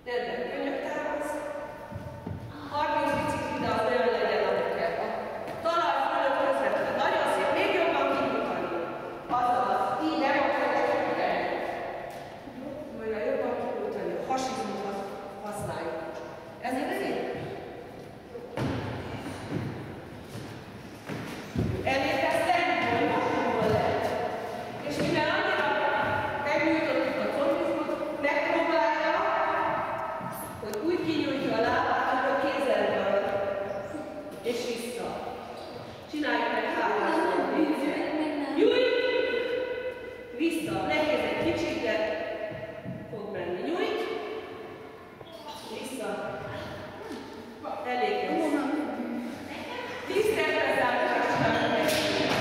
Rendben, könnyebb támasz. 30 bicikli, de az olyan legyen, amit kell. A talaj fölött közvetlen. Nagyon szép, még jobban kinyújtani. Azaz, így nem akarja kinyújtani. Majd jobban kinyújtani, a hasizmot használjuk. Ez egy szép. Elérkeztek, hogy most lehet. És mivel annyira megnyújtottuk a combizmot, megpróbálja, hogy úgy kinyújtja a lábát, hogy a kézzel marad. És vissza. Csináljuk meg hátásban. Nyújt! Vissza. Nehéz egy kicsit, de fog menni. Nyújt! Vissza. Elég lesz. 10 percre zárva csináljuk meg.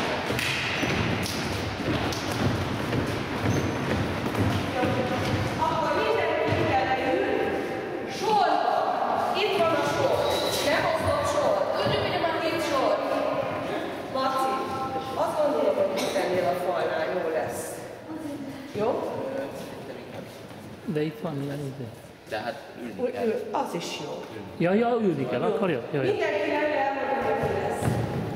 Akkor mindenki kell leülni. Sorba. Itt van a sor. Nem osztott sor. Tudjuk, hogy van itt sor. Marci, azt gondolom, hogy itt ennél a falnál jó lesz. Jó? De itt van ilyen ide. De hát ülni kell. Az is jó. Ja, ülni kell, akkor jó. Mindenki elmondja, hogy lesz.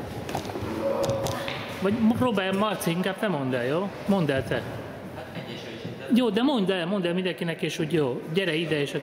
Vagy próbálj, Marci, inkább te mondd el, jó? Mondd el te. Hát egyesre is. Jó, de mondd el mindenkinek, és úgy jó. Gyere ide, és